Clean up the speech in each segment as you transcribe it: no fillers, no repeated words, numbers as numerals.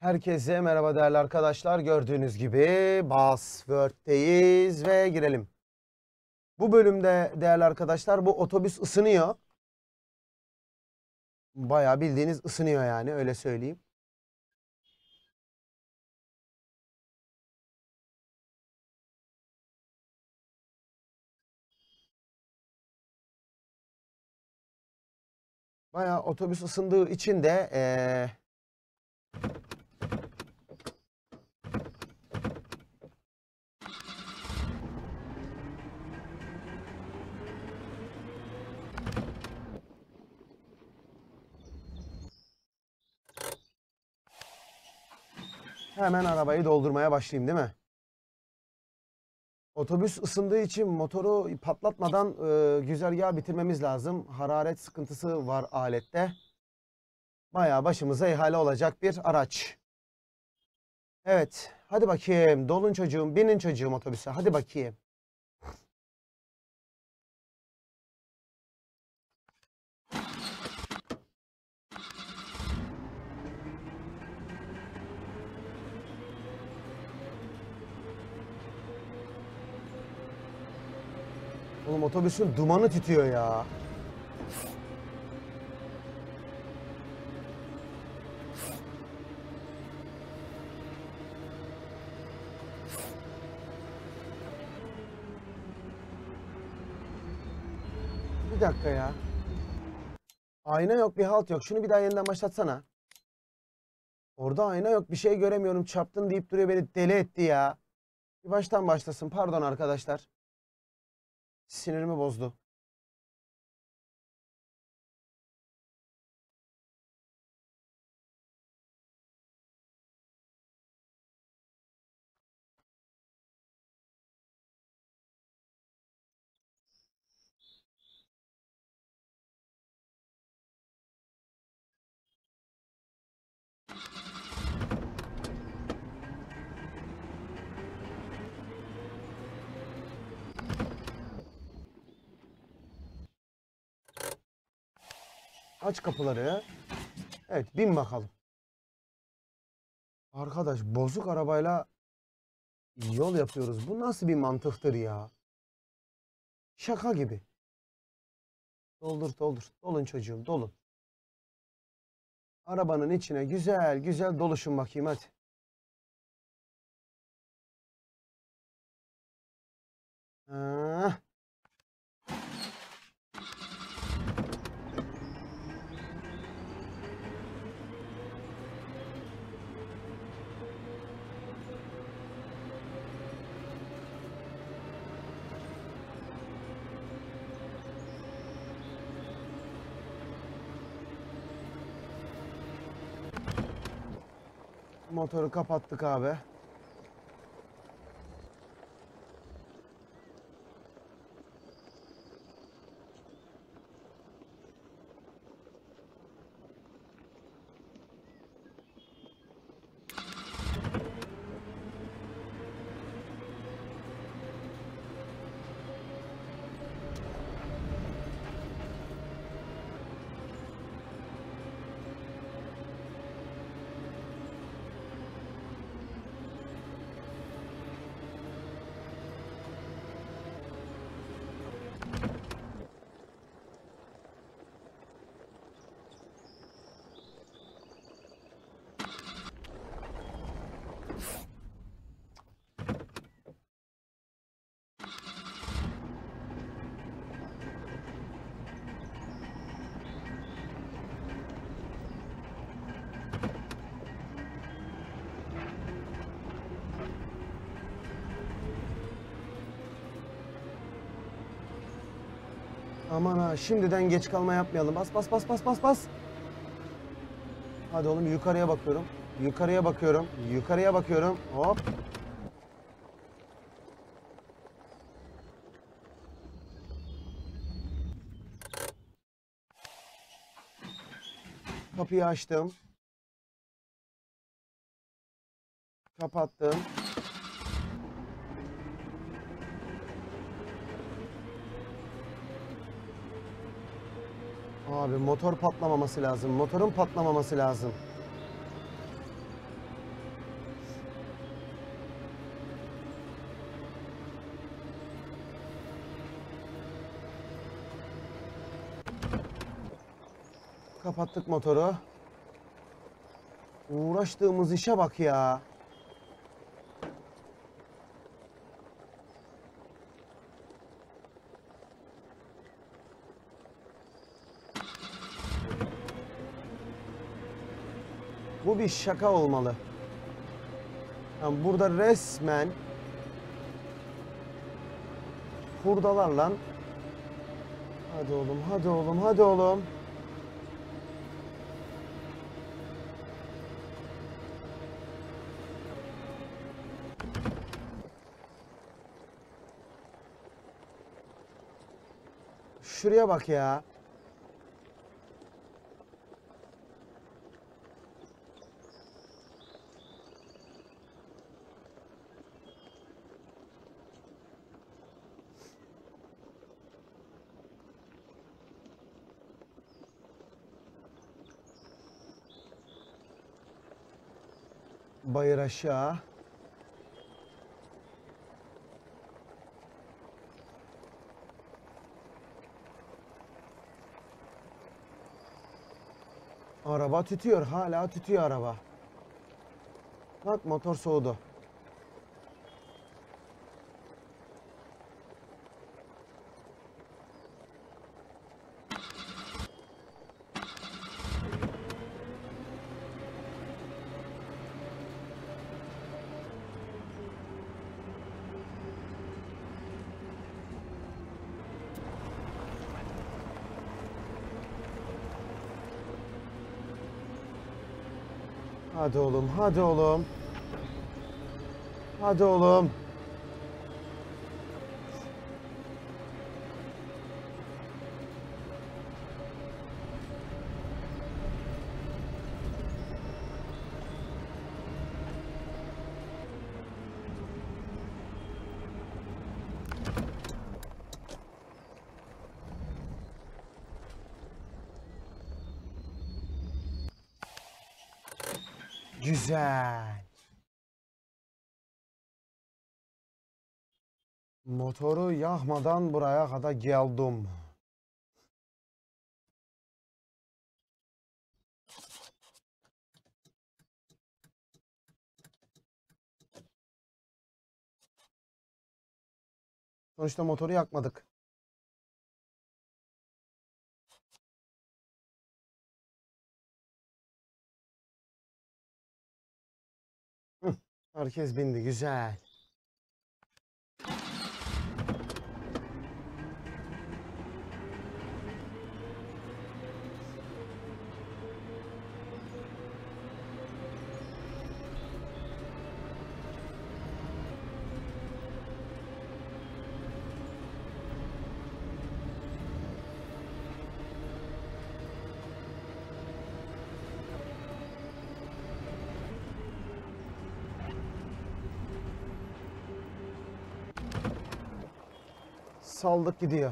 Herkese merhaba değerli arkadaşlar. Gördüğünüz gibi Buzzword'teyiz ve girelim. Bu bölümde değerli arkadaşlar bu otobüs ısınıyor. Bayağı bildiğiniz ısınıyor yani öyle söyleyeyim. Bayağı otobüs ısındığı için de hemen arabayı doldurmaya başlayayım değil mi? Otobüs ısındığı için motoru patlatmadan güzergahı bitirmemiz lazım. Hararet sıkıntısı var alette. Bayağı başımıza ihale olacak bir araç. Evet, hadi bakayım. Dolun çocuğum, binin çocuğum otobüse. Hadi bakayım. Oğlum otobüsün dumanı tütüyor ya. Bir dakika ya. Ayna yok, bir halt yok. Şunu bir daha yeniden başlatsana. Orada ayna yok, bir şey göremiyorum. Çarptın deyip duruyor, beni deli etti ya. Bir baştan başlasın. Pardon arkadaşlar. Sinirimi bozdu. Aç kapıları. Evet, bin bakalım. Arkadaş, bozuk arabayla yol yapıyoruz. Bu nasıl bir mantıktır ya? Şaka gibi. Doldur doldur. Dolun çocuğum, dolun. Arabanın içine güzel güzel doluşun bakayım hadi. Ha. Motoru kapattık abi. Aman ha, şimdiden geç kalma yapmayalım. Bas bas bas bas bas bas. Hadi oğlum, yukarıya bakıyorum. Yukarıya bakıyorum. Yukarıya bakıyorum. Hop. Kapıyı açtım. Kapattım. Abi motor patlamaması lazım. Motorun patlamaması lazım. Kapattık motoru. Uğraştığımız işe bak ya. Bu bir şaka olmalı. Yani burada resmen hurdalarla, hadi oğlum, hadi oğlum, hadi oğlum. Şuraya bak ya. Bayır aşağı. Araba tütüyor. Hala tütüyor araba. Bak motor soğudu. Hadi oğlum, hadi oğlum. Hadi oğlum. Güzel. Motoru yakmadan buraya kadar geldim. Sonuçta motoru yakmadık. Hı, herkes bindi. Güzel. Saldık gidiyor.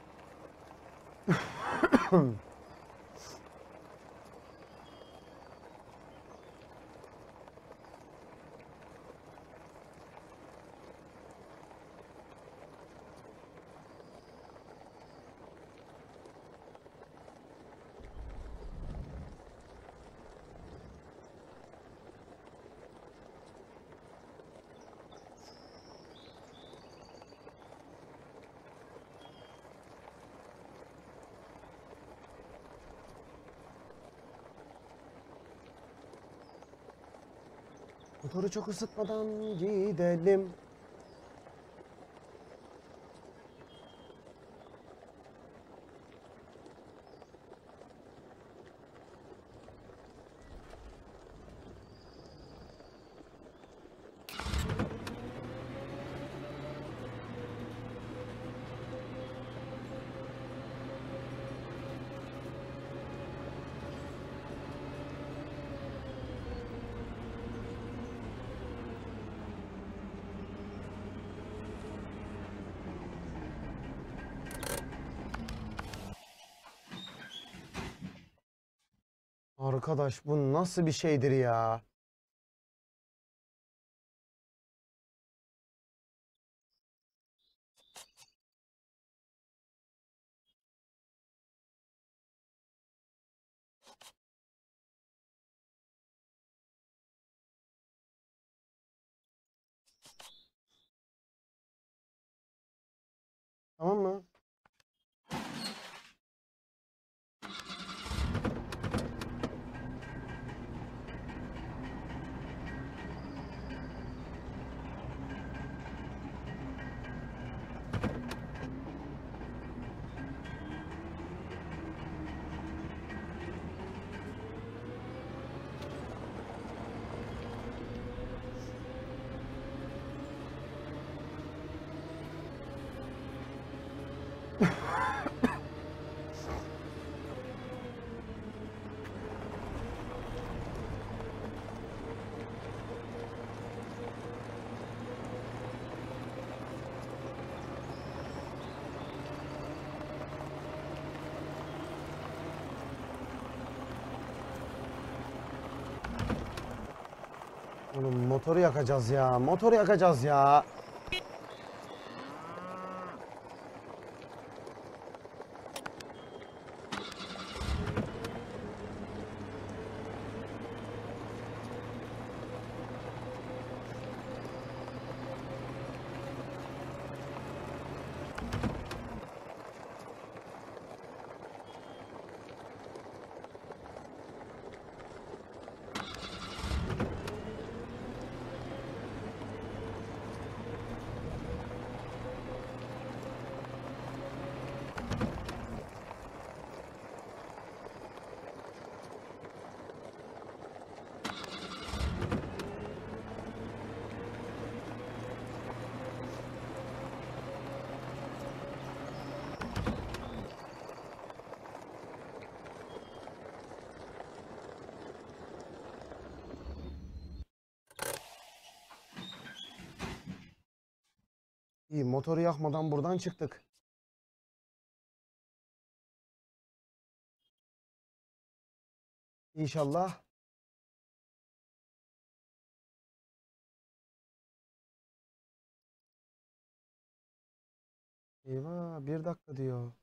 Motoru çok ısıtmadan gidelim. Arkadaş bu nasıl bir şeydir ya? Tamam mı? Oğlum motoru yakacağız ya. Motoru yakacağız ya. İyi, motoru yakmadan buradan çıktık. İnşallah. Eyvah, 1 dakika diyor.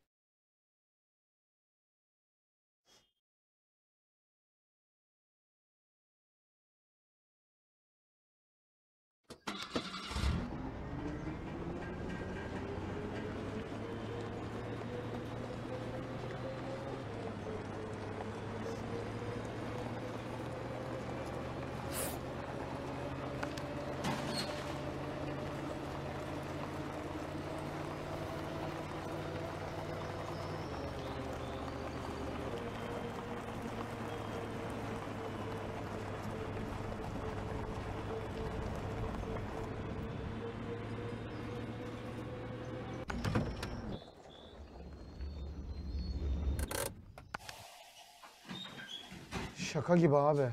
Şaka gibi abi.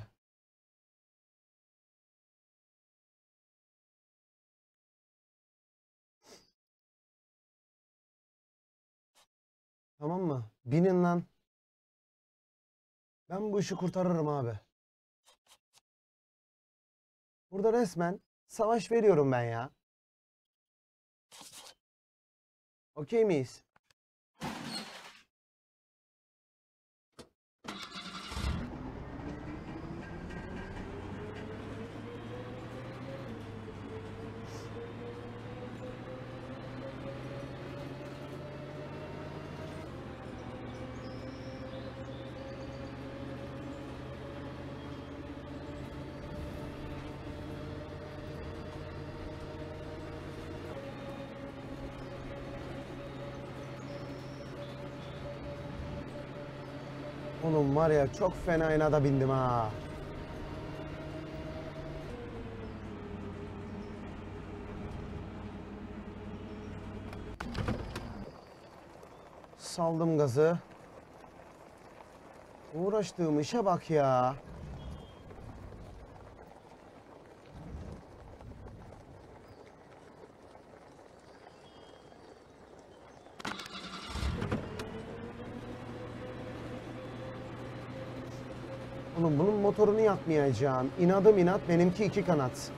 Tamam mı? Binin lan. Ben bu işi kurtarırım abi. Burada resmen savaş veriyorum ben ya. Okey miyiz? Oğlum var ya, çok fena inada bindim ha. Saldım gazı. Uğraştığım işe bak ya. Oğlum bunun motorunu yakmayacağım. İnadım inat, benimki 2 kanat.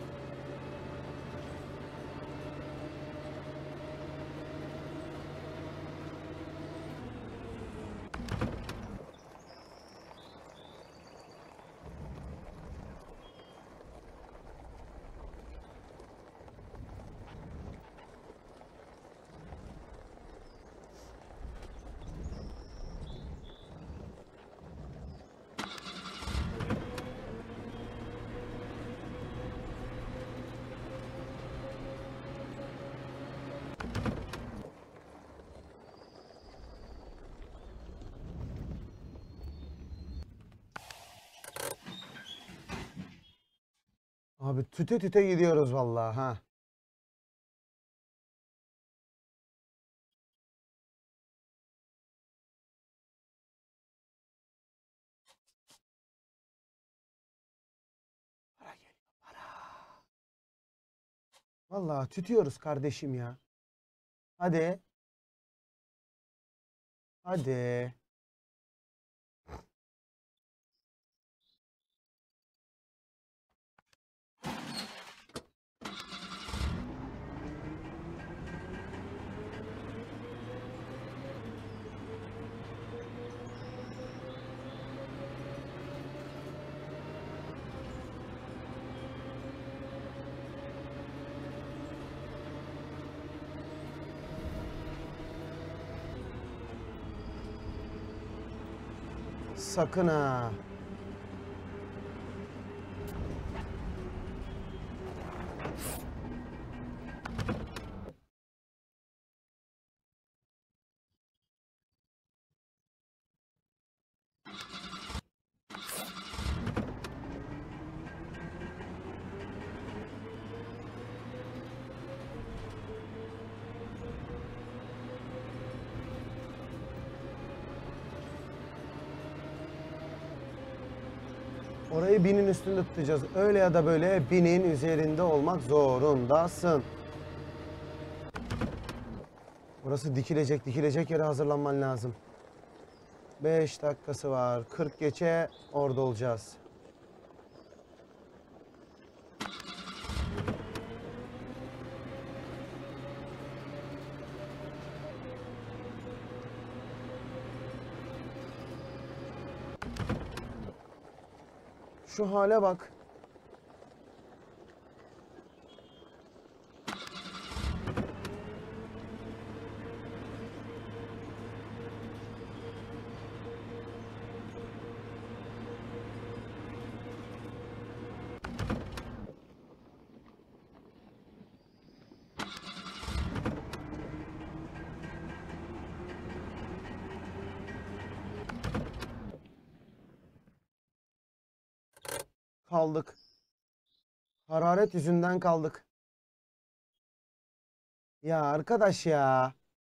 Abi tüte tüte gidiyoruz vallahi ha. Para geliyor, para. Vallahi tütüyoruz kardeşim ya. Hadi. Hadi. Sakın ha. Orayı 1000'in üstünde tutacağız. Öyle ya da böyle 1000'in üzerinde olmak zorundasın. Burası dikilecek yere hazırlanman lazım. 5 dakikası var. 40 geçe orada olacağız. Şu hale bak. Kaldık. Hararet yüzünden kaldık. Ya arkadaş ya.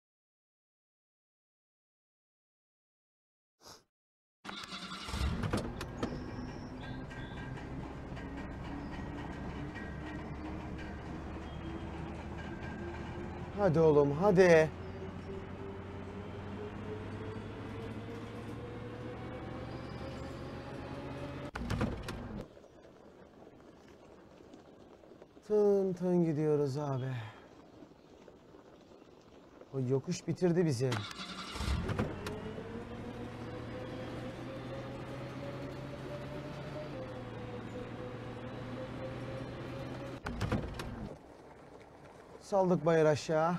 Hadi oğlum hadi. Tın tın gidiyoruz abi. O yokuş bitirdi bizi. Saldık bayır aşağı.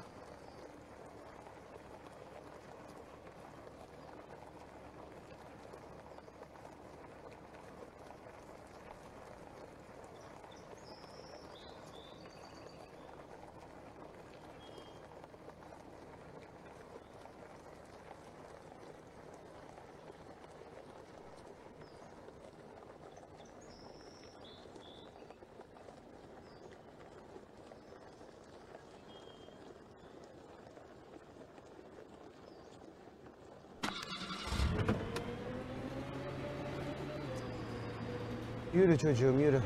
Yürü çocuğum yürü.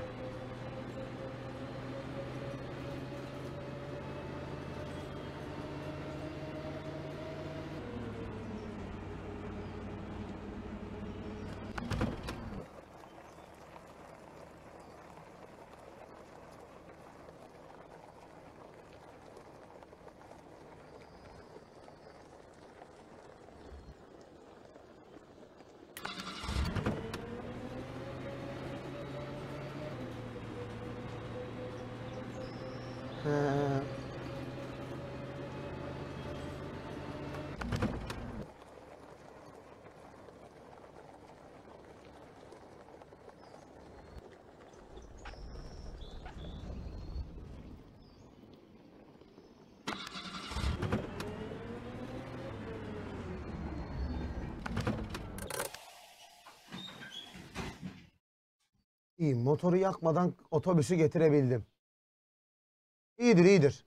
İyi, motoru yakmadan otobüsü getirebildim. İyidir, iyidir.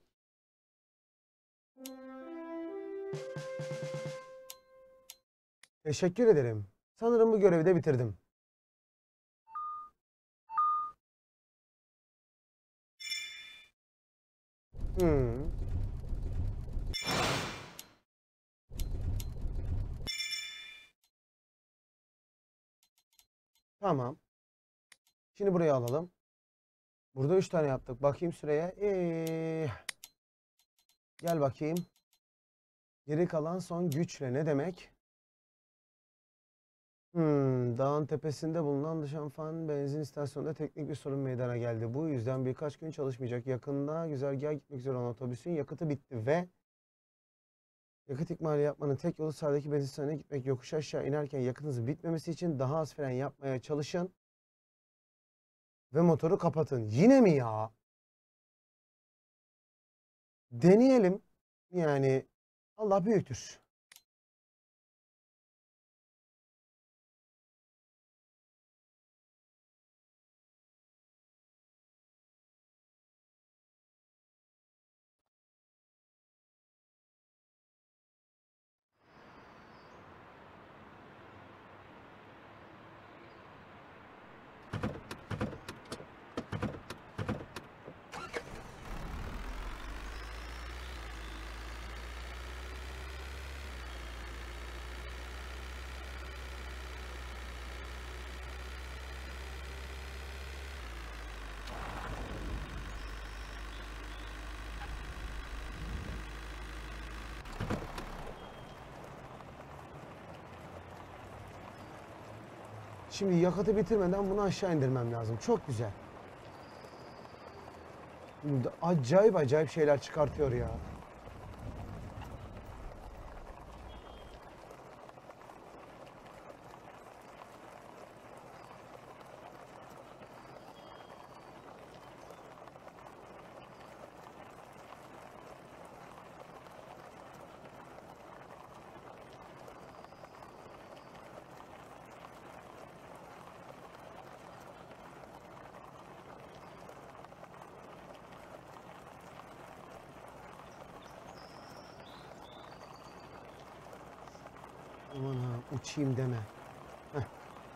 Teşekkür ederim. Sanırım bu görevi de bitirdim. Hmm, tamam. Şimdi buraya alalım. Burada 3 tane yaptık. Bakayım süreye. Gel bakayım. Geri kalan son güçle ne demek? Dağın tepesinde bulunan Dışanfan benzin istasyonunda teknik bir sorun meydana geldi. Bu yüzden birkaç gün çalışmayacak. Yakında güzergaha gitmek üzere olan otobüsün yakıtı bitti ve yakıt ikmali yapmanın tek yolu sağdaki benzin istasyonuna gitmek. Yokuş aşağı inerken yakıtınızın bitmemesi için daha az fren yapmaya çalışın ve motoru kapatın. Yine mi ya? Deneyelim. Yani Allah büyüktür. Şimdi yakıtı bitirmeden bunu aşağı indirmem lazım. Çok güzel. Acayip acayip şeyler çıkartıyor ya. Aman ha, uçayım deme. Heh.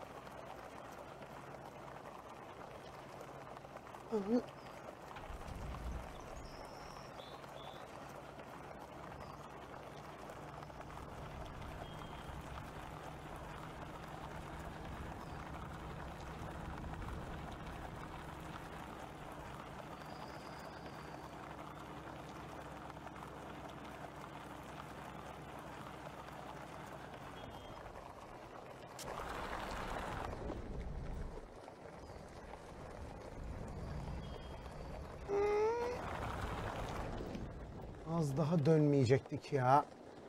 Az daha dönmeyecektik ya.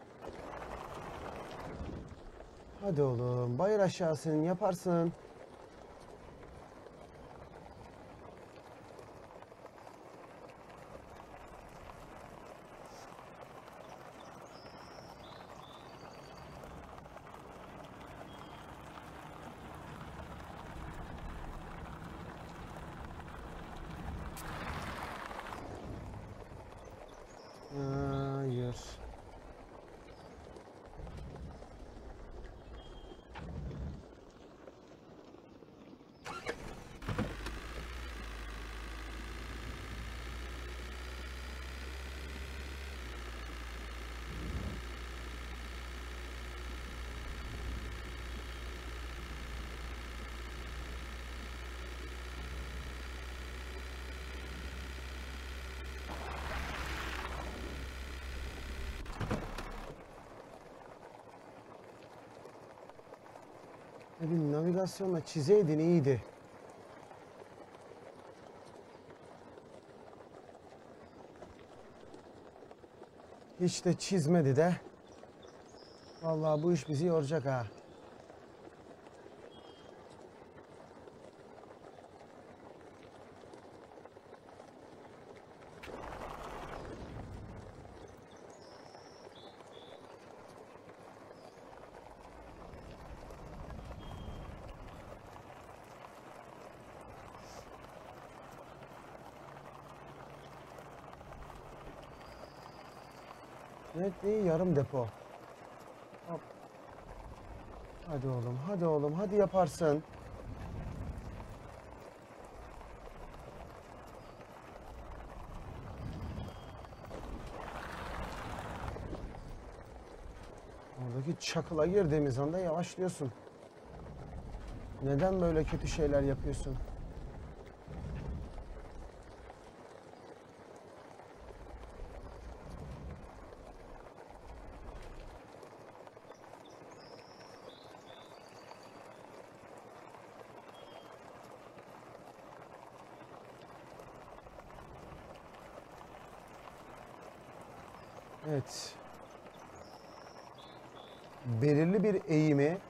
Hadi oğlum, bayır aşağısın, yaparsın. Hayır. Bir navigasyonla çizeydin iyiydi. Hiç de çizmedi de. Vallahi bu iş bizi yoracak ha. Netliği yarım depo. Hop. Hadi oğlum, hadi oğlum, hadi yaparsın. Oradaki çakıla girdiğimiz anda yavaşlıyorsun. Neden böyle kötü şeyler yapıyorsun? Evet. Belirli bir eğimi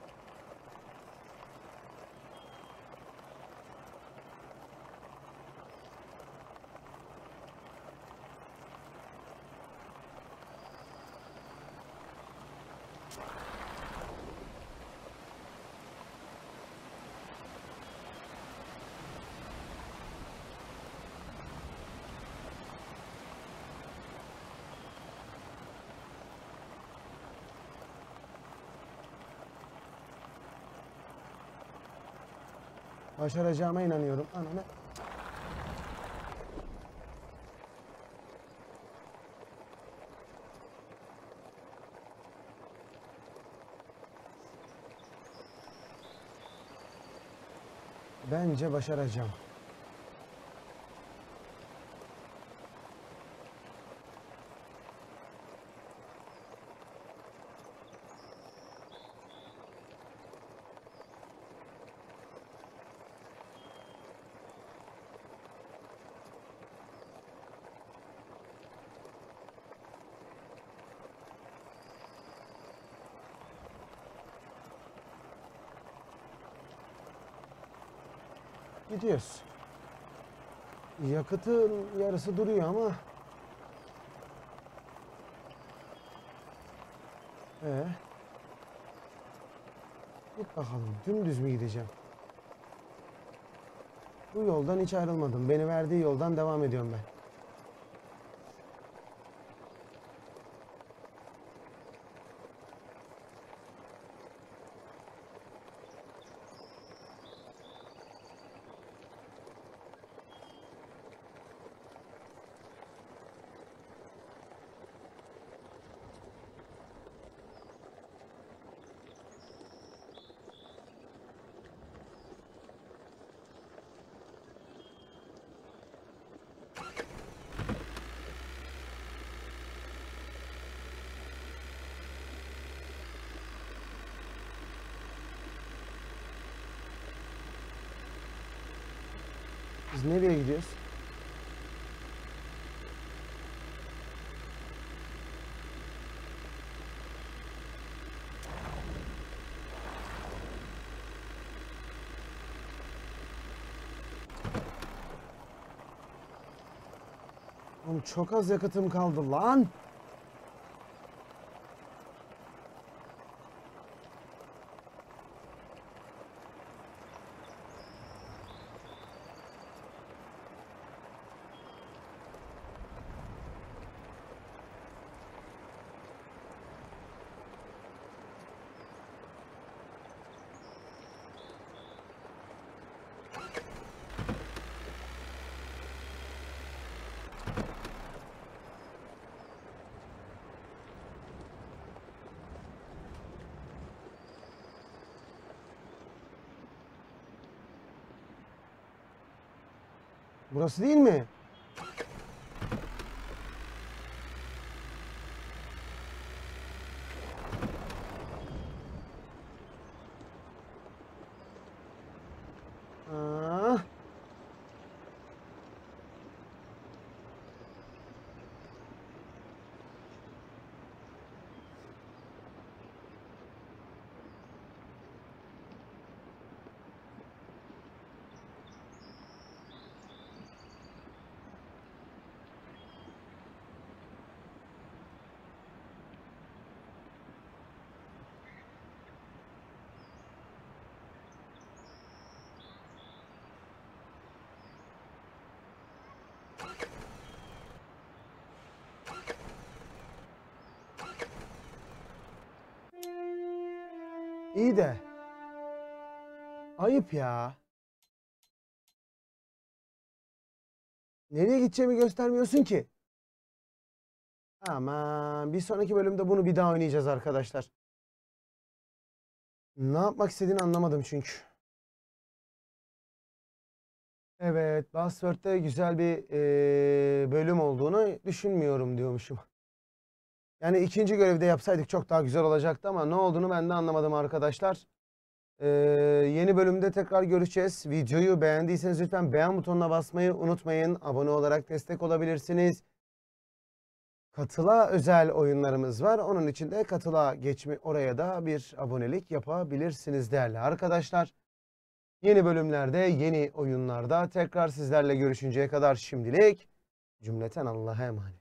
başaracağıma inanıyorum. Ananı. Bence başaracağım. Gidiyoruz. Yakıtın yarısı duruyor ama. Git bakalım. Dümdüz mü gideceğim? Bu yoldan hiç ayrılmadım. Beni verdiği yoldan devam ediyorum ben. Biz nereye gidiyoruz? Oğlum çok az yakıtım kaldı lan. Burası değil mi? Ah. İyi de. Ayıp ya. Nereye gideceğimi göstermiyorsun ki. Aman bir sonraki bölümde bunu bir daha oynayacağız arkadaşlar. Ne yapmak istediğini anlamadım çünkü. Evet, Buzzword'de güzel bir bölüm olduğunu düşünmüyorum diyormuşum. Yani ikinci görevde yapsaydık çok daha güzel olacaktı ama ne olduğunu ben de anlamadım arkadaşlar. Yeni bölümde tekrar görüşeceğiz. Videoyu beğendiyseniz lütfen beğen butonuna basmayı unutmayın. Abone olarak destek olabilirsiniz. Katıla özel oyunlarımız var. Onun için de katıla oraya da bir abonelik yapabilirsiniz değerli arkadaşlar. Yeni bölümlerde, yeni oyunlarda tekrar sizlerle görüşünceye kadar şimdilik cümleten Allah'a emanet.